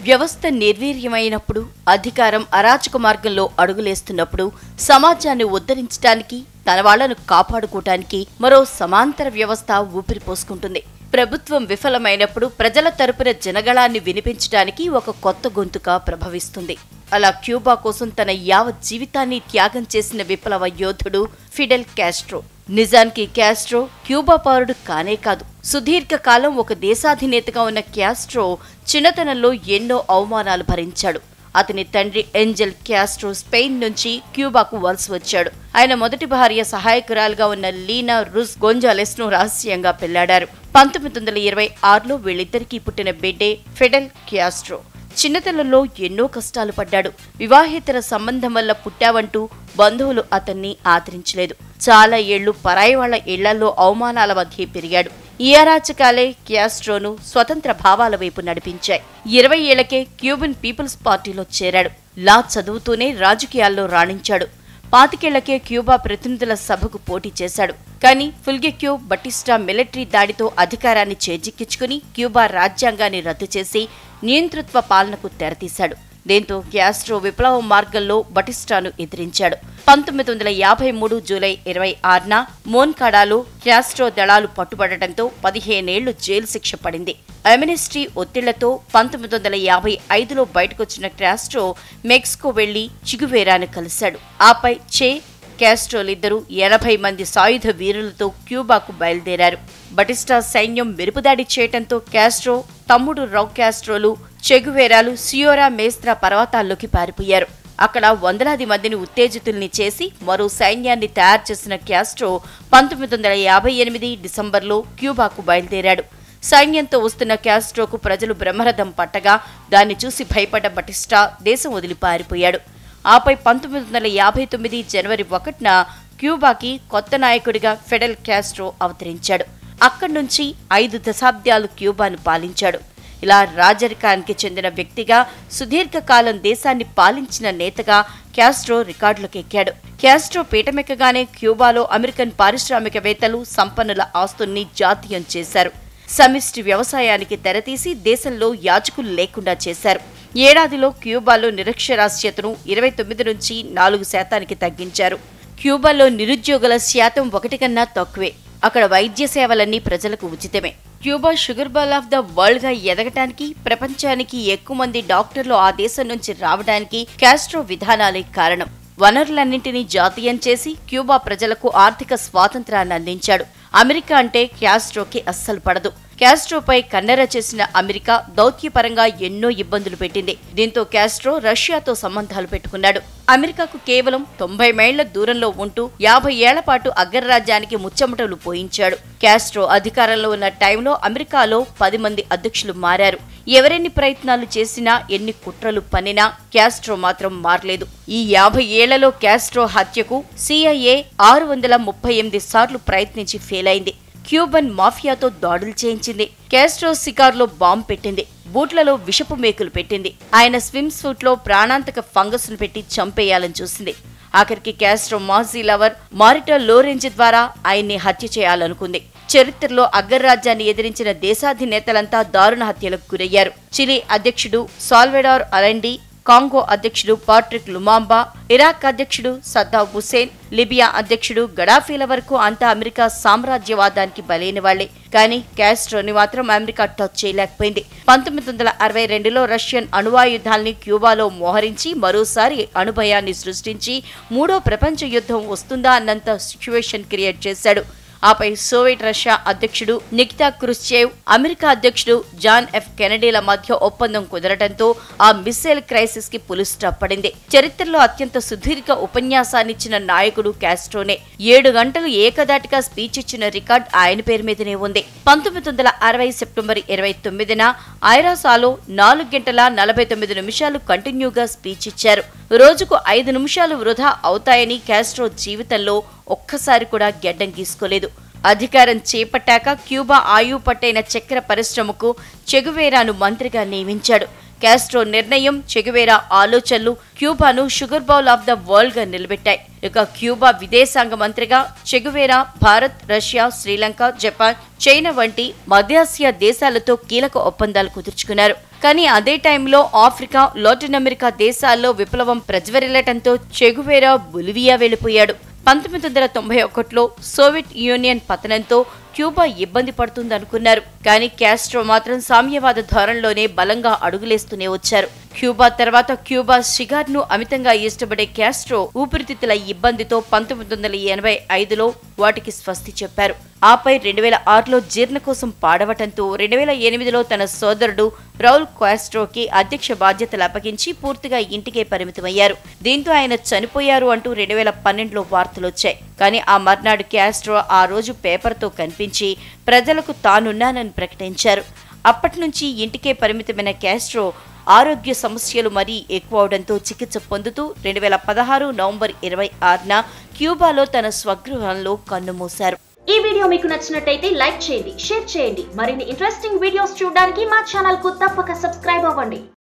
వ్యవస్థ నిర్వీర్యమైనప్పుడు, అధికారం అరాచక మార్గంలో అడుగులేస్తున్నప్పుడు సమాజాన్ని ఉద్ధరించడానికి, తన వాళ్లను కాపాడుకోవటానికి మరో సమాంతర వ్యవస్థ ఊపిరి పోసుకుంటుంది. ప్రభుత్వం విఫలమైనప్పుడు ప్రజల తరపున జనగళాన్ని వినిపించడానికి ఒక కొత్త గొంతుగా ప్రభవిస్తుంది. అలా క్యూబా కోసం తన యావత్ జీవితాన్ని త్యాగం చేసిన విప్లవ యోధుడు ఫిడెల్ కాస్ట్రో. నిజానికి కాస్ట్రో క్యూబా పౌరుడు కానే కాదు. సుదీర్ఘకాలం ఒక దేశాధినేతగా ఉన్న కాస్ట్రో చిన్నతనంలో ఎన్నో అవమానాలు భరించాడు. అతని తండ్రి ఏంజెల్ కాస్ట్రో స్పెయిన్ నుంచి క్యూబాకు వలస వచ్చాడు. ఆయన మొదటి భార్య సహాయకురాలుగా ఉన్న లీనా రుస్ గొంజాలెస్ ను రహస్యంగా పెళ్లాడారు. 1926లో వీళ్ళిద్దరికీ పుట్టిన బిడ్డే ఫిడెల్ కాస్ట్రో. చిన్నతనంలో ఎన్నో కష్టాలు పడ్డాడు. వివాహేతర సంబంధం వల్ల పుట్టావంటూ బంధువులు అతన్ని ఆదరించలేదు. చాలా ఏళ్లు పరాయి వాళ్ల ఇళ్లలో అవమానాల మధ్య పెరిగాడు. ఈ అరాచకాలే కాస్ట్రోను స్వతంత్ర భావాల వైపు నడిపించాయి. 20 ఏళ్లకే క్యూబన్ పీపుల్స్ పార్టీలో చేరాడు. లా చదువుతూనే రాజకీయాల్లో రాణించాడు. 25 ఏళ్లకే క్యూబా ప్రతినిధుల సభకు పోటీ చేశాడు. కానీ ఫుల్గెక్యో బటిస్టా మిలిటరీ దాడితో అధికారాన్ని చేజిక్కించుకుని క్యూబా రాజ్యాంగాన్ని రద్దు చేసి నియంతృత్వ పాలనకు తెరతీశాడు. దీంతో కాస్ట్రో విప్లవ మార్గంలో బటిస్టాను ఎదిరించాడు. 1953 జూలై 26న మోన్కాడాలో కాస్ట్రో దళాలు పట్టుబడటంతో 15 ఏళ్లు జైలు శిక్ష పడింది. అమ్నెస్టీ ఒత్తిళ్లతో 1955లో బయటకొచ్చిన కాస్ట్రో మెక్సికో వెళ్లి చిగువేరాను కలిశాడు. ఆపై చే కాస్ట్రోలిద్దరూ 80 మంది సాయుధ వీరులతో క్యూబాకు బయలుదేరారు. బటిస్టా సైన్యం మెరుపుదాడి చేయటంతో కాస్ట్రో తమ్ముడు రౌ కాస్ట్రోలు చెగువేరాలు సియోరా మేస్త్రా పర్వతాల్లోకి పారిపోయారు. అక్కడ వందలాది మందిని ఉత్తేజితుల్ని చేసి మరో సైన్యాన్ని తయారు చేసిన కాస్ట్రో 1958 డిసెంబర్లో క్యూబాకు బయలుదేరాడు. సైన్యంతో వస్తున్న కాస్ట్రోకు ప్రజలు బ్రహ్మరథం పట్టగా దాన్ని చూసి భయపడ్డ బటిస్టా దేశం వదిలి పారిపోయాడు. ఆపై 1959 జనవరి 1న క్యూబాకి కొత్త నాయకుడిగా ఫిడెల్ కాస్ట్రో అవతరించాడు. అక్కడి నుంచి 5 దశాబ్దాలు క్యూబాను పాలించాడు. ఇలా రాజరికానికి చెందిన వ్యక్తిగా, సుదీర్ఘకాలం దేశాన్ని పాలించిన నేతగా కాస్ట్రో రికార్డులకెక్కాడు. కాస్ట్రో పీఠమెక్కగానే క్యూబాలో అమెరికన్ పారిశ్రామికవేత్తలు సంపన్నుల ఆస్తుల్ని జాతీయం చేశారు. సమిష్టి వ్యవసాయానికి తెరతీసి దేశంలో యాజకులు లేకుండా చేశారు. ఏడాదిలో క్యూబాలో నిరక్షరాస్యతను 29 నుంచి 4% తగ్గించారు. క్యూబాలో నిరుద్యోగుల శాతం 1 కన్నా తక్కువే. అక్కడ వైద్య సేవలన్నీ ప్రజలకు ఉచితమే. Cuba sugar bowl of the world గా ఎదగటానికి, ప్రపంచానికి ఎక్కువ మంది డాక్టర్లు ఆ దేశం నుంచి రావడానికి కాస్ట్రో విధానాలే కారణం. వనరులన్నింటినీ జాతీయం చేసి క్యూబా ప్రజలకు ఆర్థిక స్వాతంత్రాన్ని అందించాడు. అమెరికా అంటే కాస్ట్రోకి అస్సలు పడదు. కాస్ట్రోపై కన్నెర చేసిన అమెరికా దౌత్యపరంగా ఎన్నో ఇబ్బందులు పెట్టింది. దీంతో కాస్ట్రో రష్యాతో సంబంధాలు పెట్టుకున్నాడు. అమెరికాకు కేవలం 90 మైళ్ల దూరంలో ఉంటూ 50 ఏళ్ల పాటు అగ్రరాజ్యానికి ముచ్చమటలు పోయించాడు. కాస్ట్రో అధికారంలో ఉన్న టైంలో అమెరికాలో 10 మంది అధ్యక్షులు మారారు. ఎవరెన్ని ప్రయత్నాలు చేసినా, ఎన్ని కుట్రలు పన్నినా కాస్ట్రో మాత్రం మారలేదు. ఈ 50 ఏళ్లలో కాస్ట్రో హత్యకు CIA 638 సార్లు ప్రయత్నించి ఫెయిల్ అయింది. క్యూబన్ మాఫియాతో దాడులు చేయించింది. కాస్ట్రో సికార్లో బాంబు పెట్టింది. బూట్లలో విషపు మేకులు పెట్టింది. ఆయన స్విమ్ సూట్ లో ప్రాణాంతక ఫంగస్ ను పెట్టి చంపేయాలని చూసింది. ఆఖరికి కాస్ట్రో మాజీ లవర్ మారిటో లోరెంజ్ ద్వారా ఆయన్ని హత్య చేయాలనుకుంది. చరిత్రలో అగ్రరాజ్యాన్ని ఎదిరించిన దేశాధినేతలంతా దారుణ హత్యలకు గురయ్యారు. చిలీ అధ్యక్షుడు సాల్వెడార్ అలెండీ, కాంగో అధ్యక్షుడు పాట్రిక్ లుమాంబా, ఇరాక్ అధ్యక్షుడు సద్దాం హుసేన్, లిబియా అధ్యక్షుడు గడాఫీల వరకు అంతా అమెరికా సామ్రాజ్యవాదానికి బలైన వాళ్లే. కానీ కాస్ట్రోని మాత్రం అమెరికా టచ్ చేయలేకపోయింది. 1962లో రష్యన్ అణువాయుధాల్ని క్యూబాలో మోహరించి మరోసారి అణుభయాన్ని సృష్టించి 3వ ప్రపంచ యుద్ధం వస్తుందా అన్నంత సిచ్యువేషన్ క్రియేట్ చేశాడు. ఆపై సోవియట్ రష్యా అధ్యక్షుడు నికితా క్రుష్చేవ్, అమెరికా అధ్యక్షుడు జాన్ ఎఫ్ కెనడీల మధ్య ఒప్పందం కుదరటంతో ఆ మిస్సైల్ క్రైసిస్ కి పులి స్టాప్ పడింది. చరిత్రలో అత్యంత సుదీర్ఘ ఉపన్యాసాన్నిచ్చిన నాయకుడు కాస్ట్రోనే. 7 గంటలు ఏకదాటిగా స్పీచ్ ఇచ్చిన రికార్డ్ ఆయన పేరు మీదనే ఉంది. 1960 సెప్టెంబర్ 29న ఐరాసాలో 4 గంటల 49 నిమిషాలు కంటిన్యూగా స్పీచ్ ఇచ్చారు. రోజుకు 5 నిమిషాలు వృధా అవుతాయని కాస్ట్రో జీవితంలో ఒక్కసారి కూడా గెడ్డం గీసుకోలేదు. అధికారం చేపట్టాక క్యూబా ఆయువు పట్టైన చక్కెర పరిశ్రమకు చెగువేరాను మంత్రిగా నియమించాడు. కాస్ట్రో నిర్ణయం, చెగువేరా ఆలోచనలు క్యూబాను sugar bowl of the world గా నిలబెట్టాయి. ఇక క్యూబా విదేశాంగ మంత్రిగా Che Guevara Bharat, Russia, Sri Lanka, Japan, China వంటి మధ్యాసియా దేశాలతో కీలక ఒప్పందాలు కుదుర్చుకున్నారు. కానీ అదే టైంలో ఆఫ్రికా, లాటిన్ అమెరికా దేశాల్లో విప్లవం ప్రజ్వరిల్లటంతో చెగువేరా బొలివియా వెళ్లిపోయాడు. 1991లో సోవియట్ యూనియన్ పతనంతో క్యూబా ఇబ్బంది పడుతుందనుకున్నారు. కానీ కాస్ట్రో మాత్రం సామ్యవాద ధోరణిలోనే బలంగా అడుగులేస్తూనే వచ్చారు. క్యూబా తర్వాత క్యూబా సిగార్ను అమితంగా ఇష్టపడే కాస్ట్రో ఊపిరితిత్తుల ఇబ్బందితో 1985లో వాటికి స్వస్తి చెప్పారు. ఆపై 2006లో జీర్ణకోశం పాడవటంతో 2008లో తన సోదరుడు రౌల్ కాస్ట్రోకి అధ్యక్ష బాధ్యతలు అప్పగించి పూర్తిగా ఇంటికే పరిమితమయ్యారు. దీంతో ఆయన చనిపోయారు అంటూ 2012లో వార్తలొచ్చాయి. కానీ ఆ మర్నాడు కాస్ట్రో ఆ రోజు పేపర్తో కనిపించి ప్రజలకు తానున్నానని ప్రకటించారు. అప్పట్నుంచి ఇంటికే పరిమితమైన కాస్ట్రో ఆరోగ్య సమస్యలు మరీ ఎక్కువవడంతో చికిత్స పొందుతూ 2016 నవంబర్ 26న క్యూబాలో తన స్వగృహంలో కన్నుమూశారు. ఈ వీడియో మీకు నచ్చినట్టయితే లైక్ చేయండి, షేర్ చేయండి. మరిన్ని ఇంట్రెస్టింగ్ వీడియోస్ చూడడానికి మా ఛానల్ కు తప్పక సబ్స్క్రైబ్ అవ్వండి.